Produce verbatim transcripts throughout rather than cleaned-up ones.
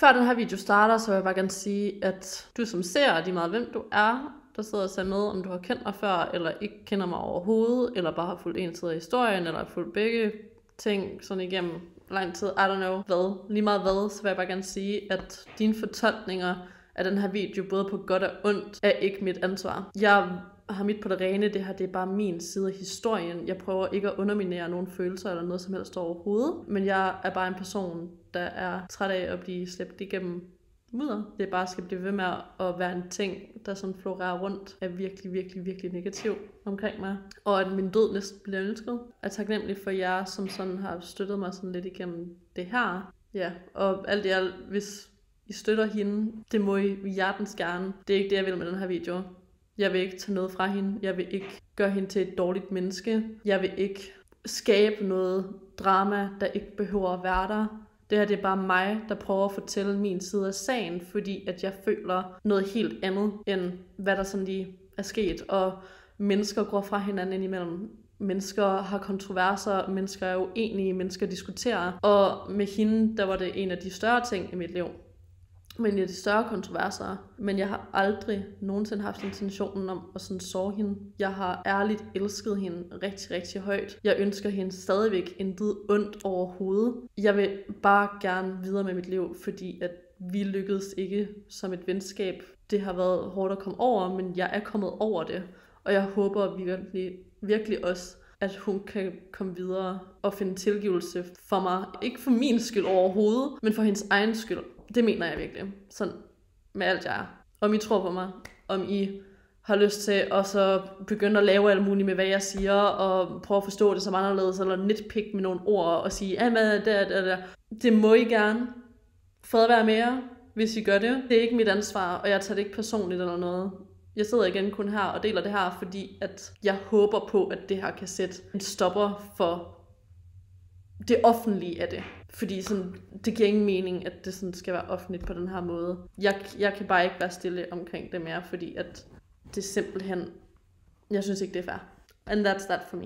Før den her video starter, så vil jeg bare gerne sige, at du som ser, lige meget hvem du er, der sidder og ser med, om du har kendt mig før, eller ikke kender mig overhovedet, eller bare har fulgt en side af historien, eller har fulgt begge ting sådan igennem lang tid, I don't know hvad, lige meget hvad, så vil jeg bare gerne sige, at dine fortolkninger af den her video, både på godt og ondt, er ikke mit ansvar. Jeg har mit på det rene, det her det er bare min side af historien. Jeg prøver ikke at underminere nogen følelser eller noget som helst overhovedet, men jeg er bare en person, der er træt af at blive slæbt igennem mudder. Det er bare skal blive ved med at være en ting, der sådan florerer rundt, er virkelig, virkelig, virkelig negativ omkring mig. Og at min død næsten bliver ønsket. Jeg er taknemmelig for jer, som sådan har støttet mig sådan lidt igennem det her. Ja, og alt i alt, hvis I støtter hende, det må I hjertens gerne. Det er ikke det, jeg vil med den her video. Jeg vil ikke tage noget fra hende. Jeg vil ikke gøre hende til et dårligt menneske. Jeg vil ikke skabe noget drama, der ikke behøver at være der. Det her det er bare mig, der prøver at fortælle min side af sagen, fordi at jeg føler noget helt andet, end hvad der sådan lige er sket. Og mennesker går fra hinanden indimellem. Mennesker har kontroverser, mennesker er uenige, mennesker diskuterer. Og med hende, der var det en af de større ting i mit liv. Men det er de større kontroverser. Men jeg har aldrig nogensinde haft intentionen om at sådan såre hende. Jeg har ærligt elsket hende rigtig, rigtig højt. Jeg ønsker hende stadigvæk intet ondt overhovedet. Jeg vil bare gerne videre med mit liv, fordi at vi lykkedes ikke som et venskab. Det har været hårdt at komme over, men jeg er kommet over det. Og jeg håber virkelig, virkelig også, at hun kan komme videre og finde tilgivelse for mig. Ikke for min skyld overhovedet, men for hendes egen skyld. Det mener jeg virkelig. Sådan med alt jeg er. Om I tror på mig. Om I har lyst til at så begynde at lave alt muligt med, hvad jeg siger. Og prøve at forstå det som anderledes. Eller nitpick med nogle ord. Og sige, ja, men det, det, det. Det må I gerne. Fred være med jer, hvis I gør det. Det er ikke mit ansvar. Og jeg tager det ikke personligt eller noget. Jeg sidder igen kun her og deler det her. Fordi at jeg håber på, at det her kan sætte en stopper for det offentlige af det. Fordi sådan, det giver ingen mening, at det sådan skal være offentligt på den her måde. Jeg, jeg kan bare ikke være stille omkring det mere, fordi at det simpelthen, jeg synes ikke, det er fair. And that's that for me.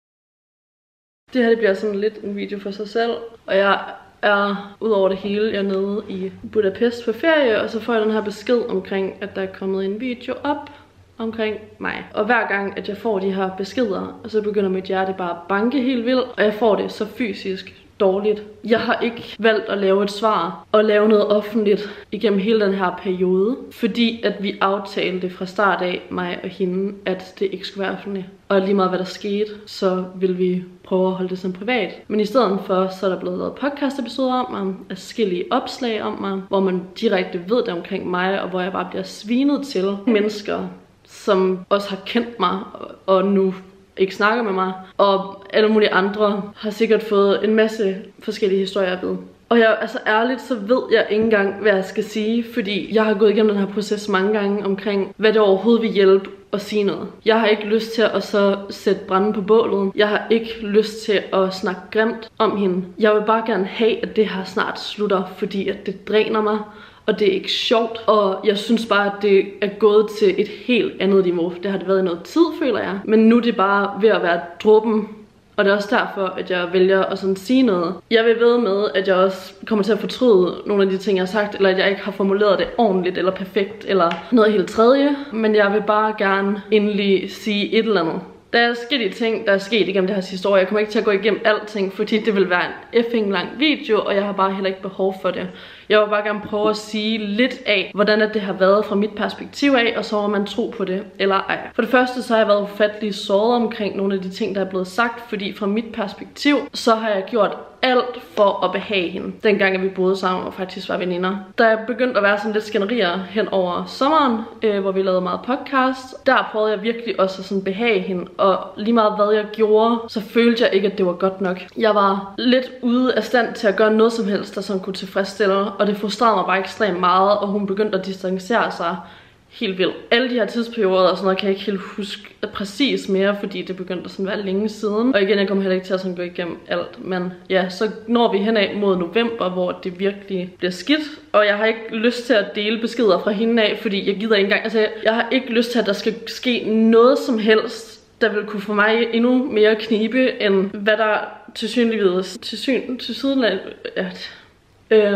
Det her det bliver sådan lidt en video for sig selv, og jeg er ud over det hele, jeg er nede i Budapest på ferie, og så får jeg den her besked omkring, at der er kommet en video op omkring mig. Og hver gang, at jeg får de her beskeder, så begynder mit hjerte bare at banke helt vildt, og jeg får det så fysisk dårligt. Jeg har ikke valgt at lave et svar og lave noget offentligt igennem hele den her periode, fordi at vi aftalte fra start af, mig og hende, at det ikke skulle være offentligt. Og lige meget hvad der skete, så vil vi prøve at holde det som privat. Men i stedet for, så er der blevet lavet podcast-episoder om mig, adskillige opslag om mig, hvor man direkte ved det omkring mig, og hvor jeg bare bliver svinet til mennesker, som også har kendt mig, og nu ikke snakker med mig, og alle mulige andre har sikkert fået en masse forskellige historier at vide. Og jeg, altså ærligt, så ved jeg ikke engang, hvad jeg skal sige, fordi jeg har gået igennem den her proces mange gange omkring, hvad det overhovedet vil hjælpe at sige noget. Jeg har ikke lyst til at så sætte branden på bålet. Jeg har ikke lyst til at snakke grimt om hende. Jeg vil bare gerne have, at det her snart slutter, fordi at det dræner mig. Og det er ikke sjovt, og jeg synes bare, at det er gået til et helt andet niveau. Det har det været i noget tid, føler jeg. Men nu er det bare ved at være dråben. Og det er også derfor, at jeg vælger at sådan sige noget. Jeg vil ved med, at jeg også kommer til at fortryde nogle af de ting, jeg har sagt, eller at jeg ikke har formuleret det ordentligt eller perfekt, eller noget helt tredje. Men jeg vil bare gerne endelig sige et eller andet. Der er forskellige ting, der er sket igennem det her historie. Jeg kommer ikke til at gå igennem alting, fordi det vil være en effing lang video, og jeg har bare heller ikke behov for det. Jeg vil bare gerne prøve at sige lidt af, hvordan det har været fra mit perspektiv af, og så må man tro på det eller ej. For det første, så har jeg været ufattelig såret omkring nogle af de ting, der er blevet sagt, fordi fra mit perspektiv, så har jeg gjort alt for at behage hende, dengang vi boede sammen og faktisk var veninder. Da jeg begyndte at være sådan lidt skænderier hen over sommeren, øh, hvor vi lavede meget podcast, der prøvede jeg virkelig også at sådan behage hende, og lige meget hvad jeg gjorde, så følte jeg ikke, at det var godt nok. Jeg var lidt ude af stand til at gøre noget som helst, der sådan kunne tilfredsstille, og det frustrerede mig bare ekstremt meget, og hun begyndte at distancere sig helt vildt. Alle de her tidsperioder og sådan noget kan jeg ikke helt huske præcis mere, fordi det begyndte sådan at være længe siden. Og igen, jeg kommer heller ikke til at sådan gå igennem alt. Men ja, så når vi henad mod november, hvor det virkelig bliver skidt. Og jeg har ikke lyst til at dele beskeder fra hende af, fordi jeg gider ikke engang. Altså, jeg har ikke lyst til, at der skal ske noget som helst, der vil kunne få mig endnu mere knibe, end hvad der tilsynligvis til syn til siden af. Ja. Øhm,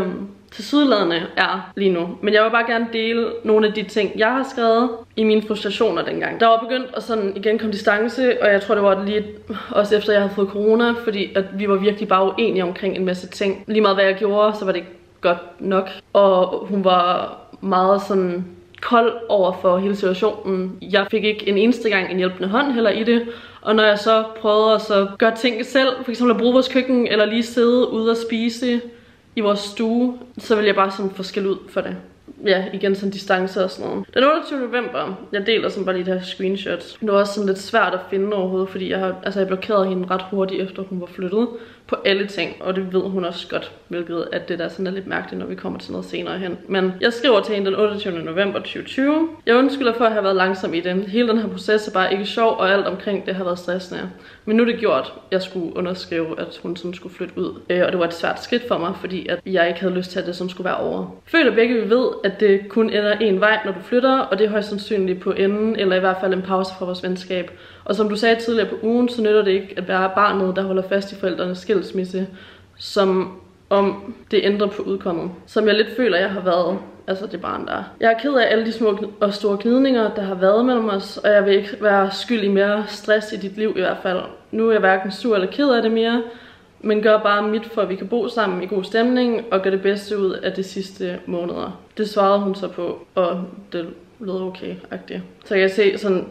tilsyneladende er lige nu. Men jeg vil bare gerne dele nogle af de ting, jeg har skrevet i mine frustrationer dengang. Der var begyndt at sådan igen komme distance, og jeg tror, det var lige også efter, jeg havde fået corona, fordi at vi var virkelig bare uenige omkring en masse ting. Lige meget hvad jeg gjorde, så var det ikke godt nok. Og hun var meget sådan kold over for hele situationen. Jeg fik ikke en eneste gang en hjælpende hånd heller i det. Og når jeg så prøvede at så gøre ting selv, for eksempel at bruge vores køkken, eller lige sidde ude og spise i vores stue, så ville jeg bare sådan få skæld ud for det. Ja, igen sådan distance og sådan noget. Den otteogtyvende november, jeg deler sådan bare lige det her screenshot. Det var også sådan lidt svært at finde overhovedet, fordi jeg har, altså jeg blokerede hende ret hurtigt efter hun var flyttet på alle ting, og det ved hun også godt, hvilket at det der sådan er lidt mærkeligt, når vi kommer til noget senere hen. Men jeg skriver til hende den otteogtyvende november to tusind og tyve. Jeg undskylder for at have været langsom i det. Hele den her proces er bare ikke sjov, og alt omkring det har været stressende. Men nu er det gjort. Jeg skulle underskrive, at hun sådan skulle flytte ud. Øh, og det var et svært skridt for mig, fordi at jeg ikke havde lyst til, at det sådan skulle være over. Føler begge, vi ved, at det kun ender en vej, når du flytter, og det er højst sandsynligt på enden, eller i hvert fald en pause fra vores venskab. Og som du sagde tidligere på ugen, så nytter det ikke at være barnet, der holder fast i forældrenes skilsmisse, som om det ændrer på udkommet. Som jeg lidt føler, jeg har været, altså det barn der. Jeg er ked af alle de små og store gnidninger, der har været mellem os, og jeg vil ikke være skyld i mere stress i dit liv i hvert fald. Nu er jeg hverken sur eller ked af det mere, men gør bare mit, for at vi kan bo sammen i god stemning, og gøre det bedste ud af de sidste måneder. Det svarede hun så på, og det lød okay-agtigt. Så jeg kan se sådan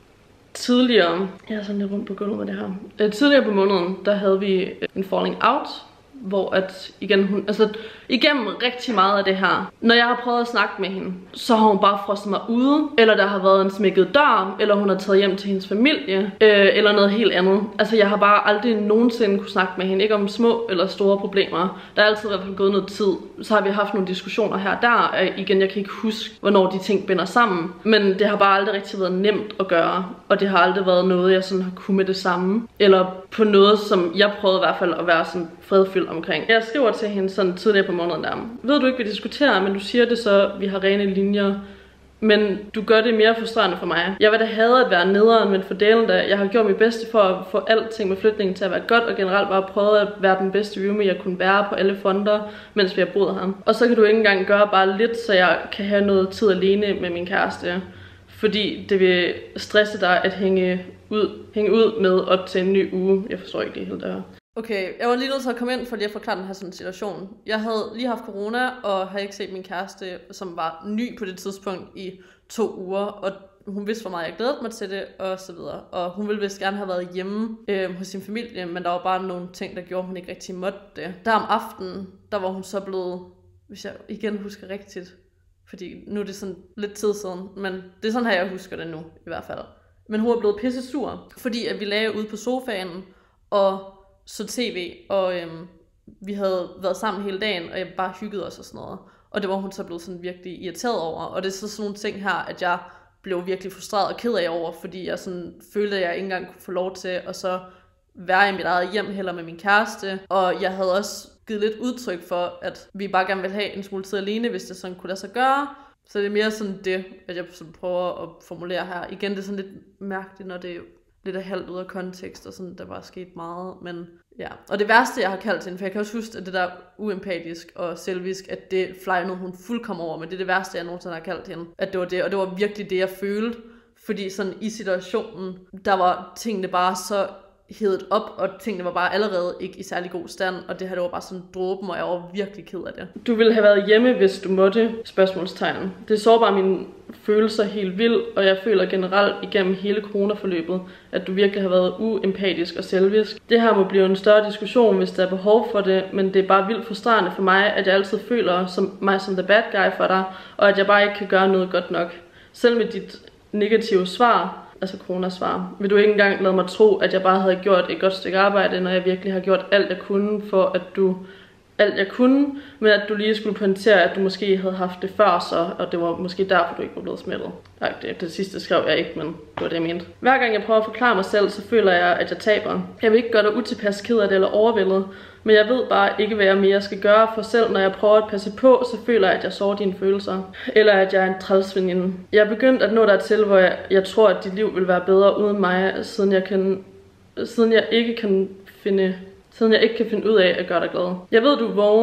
tidligere, jeg er sådan lidt rundt på gulvet med det her. Tidligere på måneden, der havde vi en falling out, hvor at igen hun, altså igennem rigtig meget af det her, når jeg har prøvet at snakke med hende, så har hun bare frosset mig ude, eller der har været en smækket dør, eller hun har taget hjem til hendes familie, øh, eller noget helt andet. Altså jeg har bare aldrig nogensinde kunne snakke med hende, ikke om små eller store problemer. Der er altid i hvert fald gået noget tid, så har vi haft nogle diskussioner her og der. Øh, igen, jeg kan ikke huske, hvornår de ting binder sammen, men det har bare aldrig rigtig været nemt at gøre, og det har aldrig været noget, jeg sådan har kunnet med det samme, eller på noget, som jeg prøvede i hvert fald at være sådan fredfyldt omkring. Jeg skriver til hende sådan tidligere på måneden der. Ved du ikke, hvad vi diskuterer, men du siger det så, vi har rene linjer. Men du gør det mere frustrerende for mig. Jeg vil da have at være nederen, men for delen da. Jeg har gjort mit bedste for at få alting med flytningen til at være godt, og generelt bare prøvet at være den bedste roomie, jeg kunne være på alle fronter, mens vi har boet her. Og så kan du ikke engang gøre bare lidt, så jeg kan have noget tid alene med min kæreste. Fordi det vil stresse dig at hænge ud, hænge ud med op til en ny uge. Jeg forstår ikke det helt der. Okay, jeg var lige nødt til at komme ind for lige at forklare den her sådan situation. Jeg havde lige haft corona, og har ikke set min kæreste, som var ny på det tidspunkt, i to uger. Og hun vidste for mig, at jeg glædede mig til det, og så videre. Og hun ville vist gerne have været hjemme øh, hos sin familie, men der var bare nogle ting, der gjorde, at hun ikke rigtig måtte det. Der om aftenen, der var hun så blevet, hvis jeg igen husker rigtigt, fordi nu er det sådan lidt tid siden, men det er sådan her, jeg husker det nu, i hvert fald. Men hun er blevet pisse sur, fordi at vi lagde ude på sofaen, og så tv, og øhm, vi havde været sammen hele dagen, og jeg bare hyggede os og sådan noget. Og det var hun så blevet sådan virkelig irriteret over. Og det er så sådan nogle ting her, at jeg blev virkelig frustreret og ked af over, fordi jeg sådan følte, at jeg ikke engang kunne få lov til at så være i mit eget hjem heller med min kæreste. Og jeg havde også givet lidt udtryk for, at vi bare gerne ville have en smule tid alene, hvis det sådan kunne lade sig gøre. Så det er mere sådan det, at jeg sådan prøver at formulere her. Igen, det er sådan lidt mærkeligt, når det er lidt af halvt ud af kontekst, og sådan, der var sket meget, men ja. Og det værste, jeg har kaldt hende, for jeg kan også huske, at det der uempatisk og selvisk, at det flejnede hun fuldkommen over, men det er det værste, jeg nogensinde har kaldt hende, at det var det, og det var virkelig det, jeg følte, fordi sådan i situationen, der var tingene bare så hedet op, og tingene var bare allerede ikke i særlig god stand, og det her, det var bare sådan dråben, og jeg var virkelig ked af det. Du ville have været hjemme, hvis du måtte, spørgsmålstegn. Det så bare mine følelser helt vildt, og jeg føler generelt igennem hele coronaforløbet, at du virkelig har været uempatisk og selvisk. Det her må blive en større diskussion, hvis der er behov for det, men det er bare vildt frustrerende for mig, at jeg altid føler som, mig som the bad guy for dig, og at jeg bare ikke kan gøre noget godt nok. Selv med dit negative svar, altså coronasvar, vil du ikke engang lade mig tro, at jeg bare havde gjort et godt stykke arbejde, når jeg virkelig har gjort alt, jeg kunne, for at du alt jeg kunne, men at du lige skulle pointere, at du måske havde haft det før så, og det var måske derfor, du ikke var blevet smittet. Nej, det, det sidste skrev jeg ikke, men det var det, jeg mente. Hver gang jeg prøver at forklare mig selv, så føler jeg, at jeg taber. Jeg vil ikke gøre dig utilpas ked af det eller overvældet, men jeg ved bare ikke, hvad jeg mere skal gøre, for selv når jeg prøver at passe på, så føler jeg, at jeg sårer dine følelser. Eller at jeg er en trælsveninde. Jeg er begyndt at nå dertil, hvor jeg, jeg tror, at dit liv vil være bedre uden mig, siden jeg, kan, siden jeg ikke kan finde... siden jeg ikke kan finde ud af at gøre dig glad. Jeg ved, du er vågen,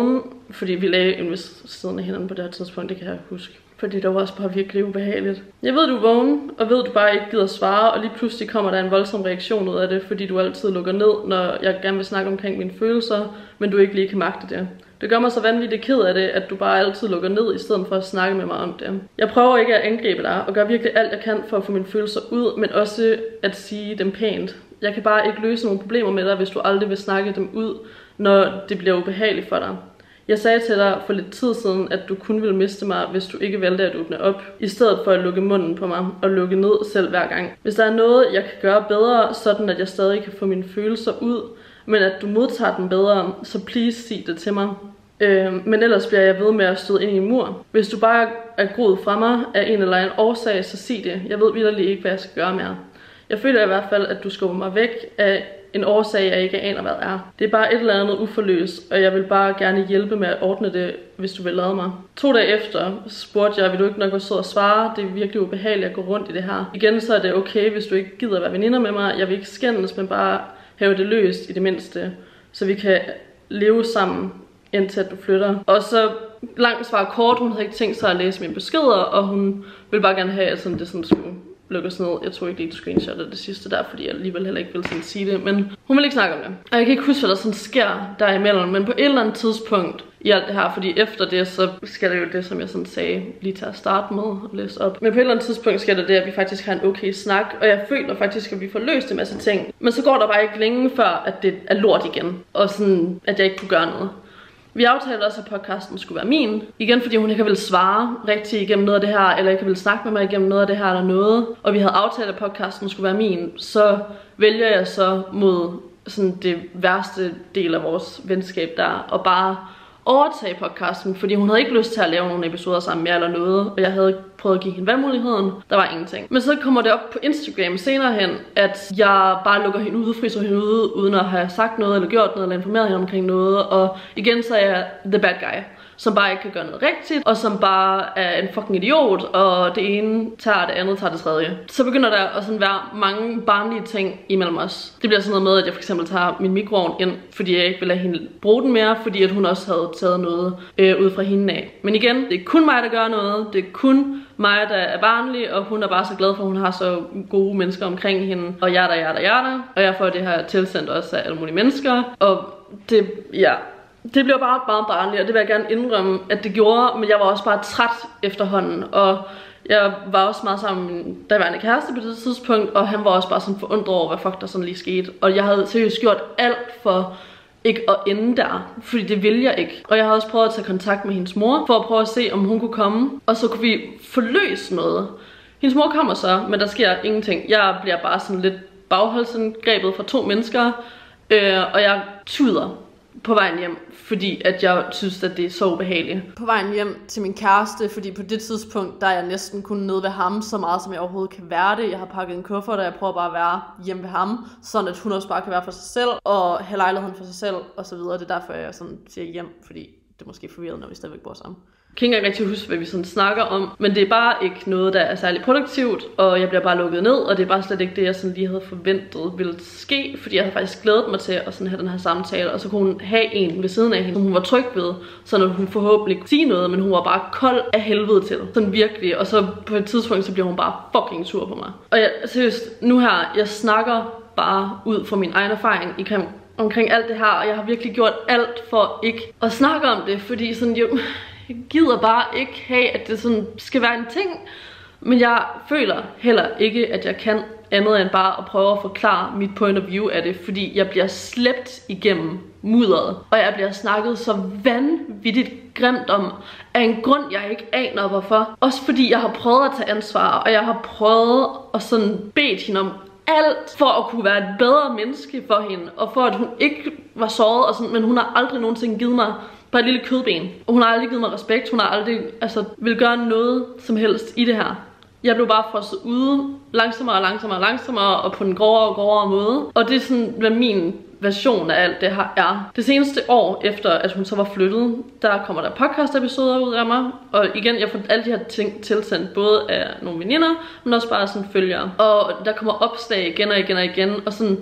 fordi vi lagde en vis siden af hinanden på det her tidspunkt, det kan jeg huske. Fordi det var også bare virkelig ubehageligt. Jeg ved, du er vågen, og ved, du bare ikke gider svare, og lige pludselig kommer der en voldsom reaktion ud af det, fordi du altid lukker ned, når jeg gerne vil snakke omkring mine følelser, men du ikke lige kan magte det. Det gør mig så vanvittigt ked af det, at du bare altid lukker ned, i stedet for at snakke med mig om det. Jeg prøver ikke at angribe dig, og gør virkelig alt, jeg kan for at få mine følelser ud, men også at sige dem pænt. Jeg kan bare ikke løse nogle problemer med dig, hvis du aldrig vil snakke dem ud, når det bliver ubehageligt for dig. Jeg sagde til dig for lidt tid siden, at du kun ville miste mig, hvis du ikke valgte at åbne op, i stedet for at lukke munden på mig og lukke ned selv hver gang. Hvis der er noget, jeg kan gøre bedre, sådan at jeg stadig kan få mine følelser ud, men at du modtager dem bedre, så please sig det til mig. Øh, men ellers bliver jeg ved med at støde ind i en mur. Hvis du bare er groet fra mig af en eller anden årsag, så sig det. Jeg ved vitterligt ikke, hvad jeg skal gøre mere. Jeg føler i hvert fald, at du skubber mig væk af en årsag, jeg ikke aner, hvad er. Det er bare et eller andet uforløst, og jeg vil bare gerne hjælpe med at ordne det, hvis du vil lade mig. To dage efter spurgte jeg, vil du ikke nok være sød og svare? Det er virkelig ubehageligt at gå rundt i det her. Igen så er det okay, hvis du ikke gider at være veninder med mig. Jeg vil ikke skændes, men bare have det løst i det mindste, så vi kan leve sammen, indtil at du flytter. Og så langt svar kort, hun havde ikke tænkt sig at læse mine beskeder, og hun ville bare gerne have, at sådan, det sådan skulle lukkes ned. Jeg tror ikke lige, du screenshottede det sidste der, fordi jeg alligevel heller ikke ville sådan sige det, men hun vil ikke snakke om det. Og jeg kan ikke huske, hvad der sådan sker derimellem, men på et eller andet tidspunkt i alt det her, fordi efter det, så skal det jo det, som jeg sådan sagde, lige til at starte med at læse op. Men på et eller andet tidspunkt sker det det, at vi faktisk har en okay snak, og jeg føler faktisk, at vi får løst en masse ting. Men så går der bare ikke længe før, at det er lort igen, og sådan, at jeg ikke kunne gøre noget. Vi aftalte også, at podcasten skulle være min. Igen fordi hun ikke ville svare rigtig igennem noget af det her, eller ikke ville snakke med mig igennem noget af det her eller noget. Og vi havde aftalt, at podcasten skulle være min. Så vælger jeg så mod sådan det værste del af vores venskab der, og bare overtage podcasten, fordi hun havde ikke lyst til at lave nogle episoder sammen med eller noget, og jeg havde prøvet at give hende valgmuligheden. Der var ingenting. Men så kommer det op på Instagram senere hen, at jeg bare lukker hende ude, fryser hende ude, uden at have sagt noget, eller gjort noget, eller informeret hende omkring noget, og igen så er jeg the bad guy, som bare ikke kan gøre noget rigtigt, og som bare er en fucking idiot, og det ene tager det andet, tager det tredje. Så begynder der at sådan være mange barnlige ting imellem os. Det bliver sådan noget med, at jeg for eksempel tager min mikroovn ind, fordi jeg ikke vil lade hende bruge den mere, fordi at hun også havde taget noget øh, ud fra hende af. Men igen, det er kun mig, der gør noget. Det er kun mig, der er barnlig, og hun er bare så glad for, at hun har så gode mennesker omkring hende. Og jeg der, jeg der, jeg der. Og jeg får det her tilsendt også af alle mulige mennesker. Og det, ja... Det blev bare meget barnligt, og det vil jeg gerne indrømme, at det gjorde, men jeg var også bare træt efterhånden, og jeg var også meget sammen med min daværende kæreste på det tidspunkt, og han var også bare sådan forundret over, hvad fuck der sådan lige skete, og jeg havde seriøst gjort alt for ikke at ende der, fordi det ville jeg ikke. Og jeg havde også prøvet at tage kontakt med hendes mor, for at prøve at se, om hun kunne komme, og så kunne vi forløse noget. Hendes mor kommer så, men der sker ingenting. Jeg bliver bare sådan lidt bagholdsangrebet fra to mennesker, øh, og jeg tuder på vejen hjem, fordi at jeg synes, at det er så ubehageligt. På vejen hjem til min kæreste, fordi på det tidspunkt, der er jeg næsten kun nede ved ham, så meget som jeg overhovedet kan være det. Jeg har pakket en kuffert, og jeg prøver bare at være hjemme ved ham, sådan at hun også bare kan være for sig selv, og have lejligheden for sig selv, og så videre. Det er derfor, jeg sådan siger hjem, fordi det er måske forvirret, når vi stadigvæk bor sammen. Jeg kan ikke engang rigtig huske, hvad vi sådan snakker om, men det er bare ikke noget, der er særlig produktivt, og jeg bliver bare lukket ned, og det er bare slet ikke det, jeg sådan lige havde forventet ville ske, fordi jeg havde faktisk glædet mig til at sådan have den her samtale, og så kunne hun have en ved siden af hende, som hun var tryg ved, så når hun forhåbentlig kunne sige noget, men hun var bare kold af helvede til, sådan virkelig, og så på et tidspunkt, så bliver hun bare fucking sur på mig. Og jeg, seriøst, nu her, jeg snakker bare ud fra min egen erfaring i krem omkring alt det her, og jeg har virkelig gjort alt for ikke at snakke om det, fordi sådan jo... Jeg gider bare ikke have, at det sådan skal være en ting. Men jeg føler heller ikke, at jeg kan andet end bare at prøve at forklare mit point of view af det. Fordi jeg bliver slæbt igennem mudderet. Og jeg bliver snakket så vanvittigt grimt om. Af en grund, jeg ikke aner hvorfor. Også fordi jeg har prøvet at tage ansvar. Og jeg har prøvet at sådan bedt hende om alt for at kunne være et bedre menneske for hende. Og for at hun ikke var såret og sådan. Men hun har aldrig nogensinde givet mig bare et lille kødben. Og hun har aldrig givet mig respekt. Hun har aldrig altså, vil gøre noget som helst i det her. Jeg blev bare frosset ude langsommere og langsommere og langsommere og på en grovere og grovere måde. Og det er sådan, hvad min version af alt det her er. Det seneste år efter, at hun så var flyttet, der kommer der podcast episoder ud af mig. Og igen, jeg får alle de her ting tilsendt, både af nogle veninder, men også bare sådan følgere. Og der kommer opslag igen og igen og igen, og sådan...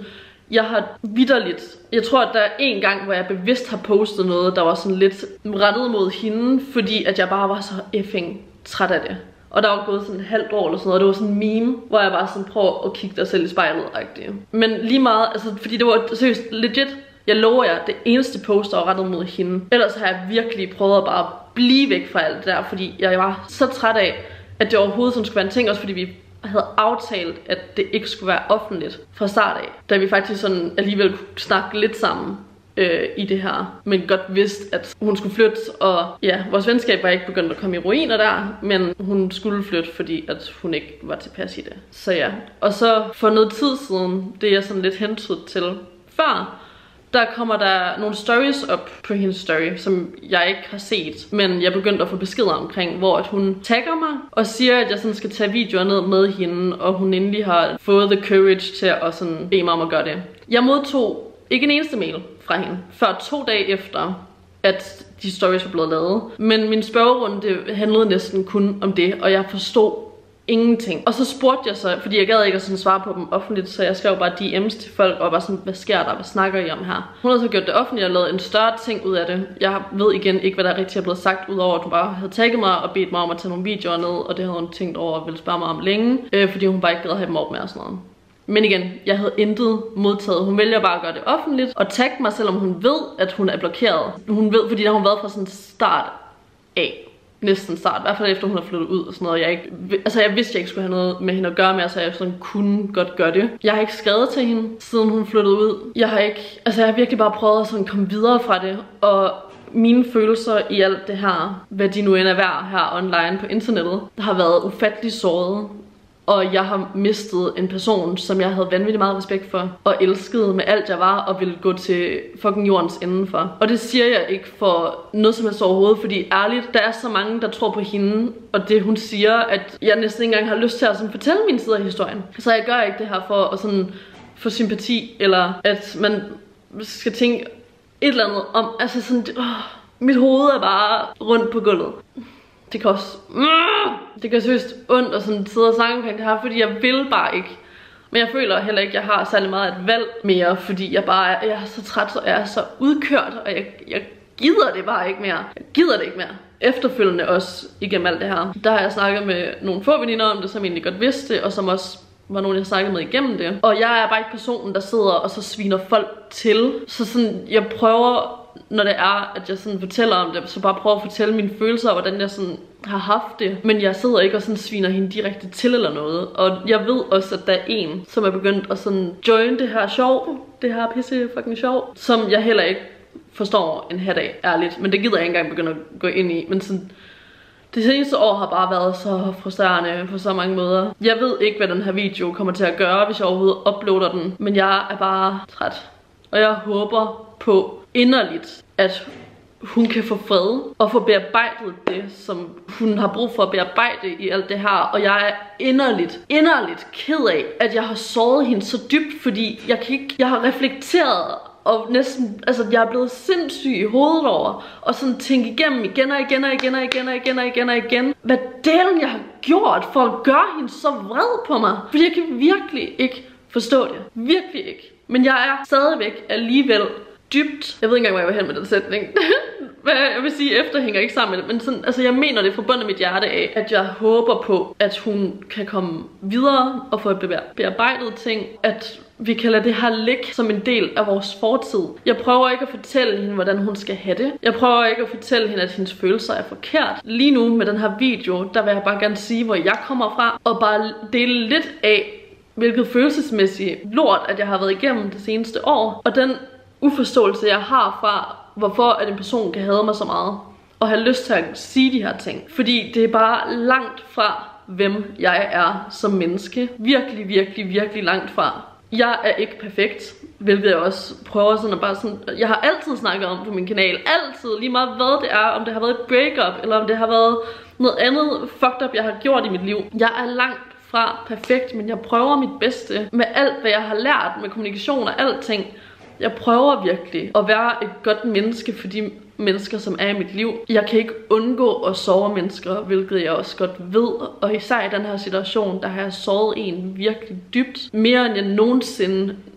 Jeg har vitterligt, jeg tror at der er en gang, hvor jeg bevidst har postet noget, der var sådan lidt rettet mod hende, fordi at jeg bare var så effing træt af det. Og der var gået sådan et halvt år eller sådan noget, og det var sådan en meme, hvor jeg bare sådan prøver at kigge dig selv i spejlet-agtigt. Men lige meget, altså fordi det var seriøst legit, jeg lover jer, det eneste post, der var rettet mod hende. Ellers har jeg virkelig prøvet at bare blive væk fra alt det der, fordi jeg var så træt af, at det overhovedet sådan skulle være en ting, også fordi vi havde aftalt, at det ikke skulle være offentligt fra start af. Da vi faktisk sådan alligevel kunne snakke lidt sammen øh, i det her, men godt vidste, at hun skulle flytte, og ja, vores venskab var ikke begyndt at komme i ruiner der, men hun skulle flytte, fordi at hun ikke var tilpas i det. Så ja, og så for noget tid siden, det er jeg sådan lidt hentydet til før, der kommer der nogle stories op på hendes story, som jeg ikke har set, men jeg begyndte at få beskeder omkring, hvor at hun tagger mig og siger, at jeg sådan skal tage videoer ned med hende, og hun endelig har fået the courage til at sådan bede mig om at gøre det. Jeg modtog ikke en eneste mail fra hende, før to dage efter, at de stories var blevet lavet. Men min spørgerunde handlede næsten kun om det, og jeg forstod ingenting. Og så spurgte jeg så, fordi jeg gad ikke at sådan svare på dem offentligt, så jeg skrev bare D M's til folk og var sådan, hvad sker der, hvad snakker I om her? Hun havde så gjort det offentligt og lavet en større ting ud af det. Jeg ved igen ikke, hvad der rigtig er blevet sagt, udover at hun bare havde tagget mig og bedt mig om at tage nogle videoer ned, og det havde hun tænkt over og ville spørge mig om længe, øh, fordi hun bare ikke gad have dem op med og sådan noget. Men igen, jeg havde intet modtaget. Hun vælger bare at gøre det offentligt og tagge mig, selvom hun ved, at hun er blokeret. Hun ved, fordi der har hun været fra sådan start af. Næsten start, i hvert fald efter hun har flyttet ud og sådan noget. Jeg ikke, altså jeg vidste, jeg ikke skulle have noget med hende at gøre med, så jeg sådan kunne godt gøre det. Jeg har ikke skrevet til hende, siden hun flyttede ud. Jeg har ikke, altså jeg har virkelig bare prøvet at sådan komme videre fra det, og mine følelser i alt det her, hvad de nu end er værd her online på internettet, har været ufattelig såret. Og jeg har mistet en person, som jeg havde vanvittigt meget respekt for, og elskede med alt jeg var, og ville gå til fucking jordens ende for. Og det siger jeg ikke for noget som helst overhovedet, fordi ærligt, der er så mange, der tror på hende, og det hun siger, at jeg næsten ikke engang har lyst til at sådan fortælle min side af historien. Så jeg gør ikke det her for at sådan få sympati, eller at man skal tænke et eller andet om, altså sådan, åh, mit hoved er bare rundt på gulvet. Det kan også, mm, det kan seriøst ondt at sådan sidde og snakke omkring det her, fordi jeg vil bare ikke. Men jeg føler heller ikke, at jeg har særlig meget et valg mere, fordi jeg bare er, jeg er så træt, og jeg er så udkørt, og jeg, jeg gider det bare ikke mere. Jeg gider det ikke mere. Efterfølgende også igennem alt det her, der har jeg snakket med nogle få veninder om det, som egentlig godt vidste, og som også var nogen, jeg snakkede med igennem det. Og jeg er bare ikke personen, der sidder og så sviner folk til. Så sådan, jeg prøver, når det er, at jeg sådan fortæller om det, så bare prøver at fortælle mine følelser, og hvordan jeg sådan har haft det. Men jeg sidder ikke og sådan sviner hende direkte til eller noget. Og jeg ved også, at der er en, som er begyndt at sådan join det her sjov, det her pisse fucking sjov, som jeg heller ikke forstår en hat af, ærligt. Men det gider jeg ikke engang begynde at gå ind i. Men sådan, det seneste år har bare været så frustrerende på så mange måder. Jeg ved ikke, hvad den her video kommer til at gøre, hvis jeg overhovedet uploader den. Men jeg er bare træt. Og jeg håber på inderligt, at hun kan få fred og få bearbejdet det, som hun har brug for at bearbejde i alt det her. Og jeg er inderligt, inderligt ked af, at jeg har såret hende så dybt, fordi jeg kan ikke, jeg har reflekteret og næsten, altså jeg er blevet sindssyg i hovedet over, og sådan tænke igennem igen og igen og igen og igen og igen og igen og igen, hvad delen jeg har gjort for at gøre hende så vred på mig. Fordi jeg kan virkelig ikke forstå det. Virkelig ikke. Men jeg er stadigvæk alligevel dybt, jeg ved ikke engang, hvor jeg vil hen med den sætning. Hvad jeg vil sige, efter hænger ikke sammen med det, men sådan, altså jeg mener det fra bunden af mit hjerte af, at jeg håber på, at hun kan komme videre og få bearbejdet ting, at vi kan lade det her ligge som en del af vores fortid. Jeg prøver ikke at fortælle hende, hvordan hun skal have det. Jeg prøver ikke at fortælle hende, at hendes følelser er forkert. Lige nu med den her video, der vil jeg bare gerne sige, hvor jeg kommer fra, og bare dele lidt af, hvilket følelsesmæssigt lort, at jeg har været igennem det seneste år, og den uforståelse, jeg har fra, hvorfor at en person kan hade mig så meget, og have lyst til at sige de her ting. Fordi det er bare langt fra, hvem jeg er som menneske. Virkelig, virkelig, virkelig langt fra. Jeg er ikke perfekt, hvilket jeg også prøver sådan at bare sådan, jeg har altid snakket om på min kanal, altid, lige meget hvad det er, om det har været et breakup, eller om det har været noget andet fucked up, jeg har gjort i mit liv. Jeg er langt fra perfekt, men jeg prøver mit bedste med alt, hvad jeg har lært, med kommunikation og alting. Jeg prøver virkelig at være et godt menneske for de mennesker, som er i mit liv. Jeg kan ikke undgå at såre mennesker, hvilket jeg også godt ved. Og især i den her situation, der har jeg såret en virkelig dybt. Mere end jeg nogensinde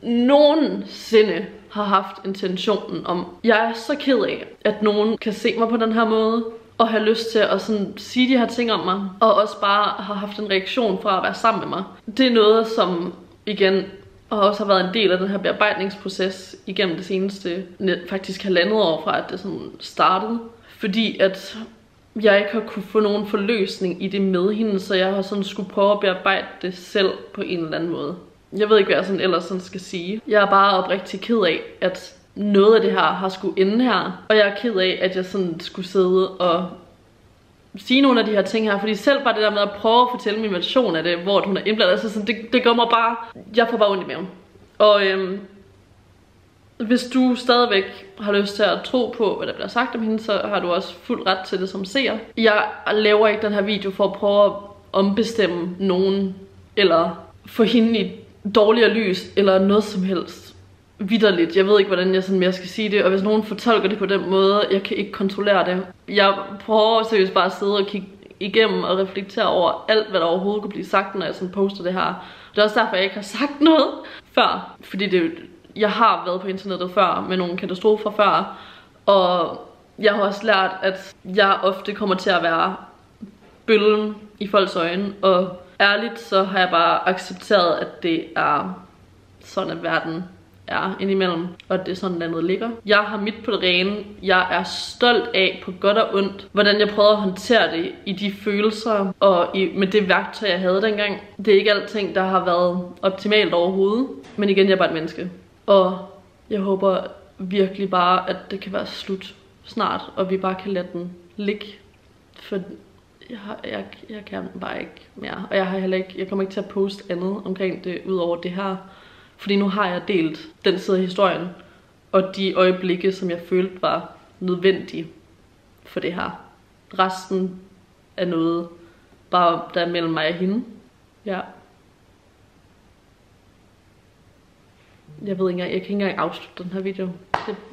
nogensinde har haft intentionen om. Jeg er så ked af, at nogen kan se mig på den her måde, og have lyst til at sådan sige de her ting om mig, og også bare har haft en reaktion fra at være sammen med mig. Det er noget, som igen og også har været en del af den her bearbejdningsproces igennem det seneste faktisk halvandet år fra, at det sådan startede. Fordi at jeg ikke har kunne få nogen forløsning i det med hende, så jeg har sådan skulle prøve at bearbejde det selv på en eller anden måde. Jeg ved ikke, hvad jeg sådan ellers sådan skal sige. Jeg er bare oprigtig ked af, at noget af det her har skulle ende her. Og jeg er ked af, at jeg sådan skulle sidde og sige nogle af de her ting her. Fordi selv bare det der med at prøve at fortælle min version af det, hvor hun er indblandet, altså sådan, det, det gør mig bare, jeg får bare ondt i maven. Og øhm, hvis du stadigvæk har lyst til at tro på, hvad der bliver sagt om hende, så har du også fuld ret til det som seer. Jeg laver ikke den her video for at prøve at ombestemme nogen, eller få hende i dårligere lys, eller noget som helst. Vitterligt. Jeg ved ikke, hvordan jeg sådan mere skal sige det, og hvis nogen fortolker det på den måde, jeg kan ikke kontrollere det. Jeg prøver seriøst bare at sidde og kigge igennem og reflektere over alt, hvad der overhovedet kunne blive sagt, når jeg sådan poster det her. Det er også derfor, jeg ikke har sagt noget før, fordi det, jeg har været på internettet før, med nogle katastrofer før, og jeg har også lært, at jeg ofte kommer til at være bøllen i folks øjne, og ærligt så har jeg bare accepteret, at det er sådan, at verden er indimellem, og at det er sådan, landet ligger. Jeg har mit på det rene. Jeg er stolt af, på godt og ondt, hvordan jeg prøvede at håndtere det i de følelser, og i, med det værktøj, jeg havde dengang. Det er ikke alting, der har været optimalt overhovedet, men igen, jeg er bare et menneske. Og jeg håber virkelig bare, at det kan være slut snart, og vi bare kan lade den ligge, for jeg, har, jeg, jeg kan bare ikke mere. Og jeg har heller ikke, jeg kommer ikke til at poste andet omkring det, ud over det her. Fordi nu har jeg delt den side af historien, og de øjeblikke, som jeg følte var nødvendige for det her. Resten er noget, bare der er mellem mig og hende. Ja. Jeg ved ikke engang, jeg kan ikke engang afslutte den her video. Det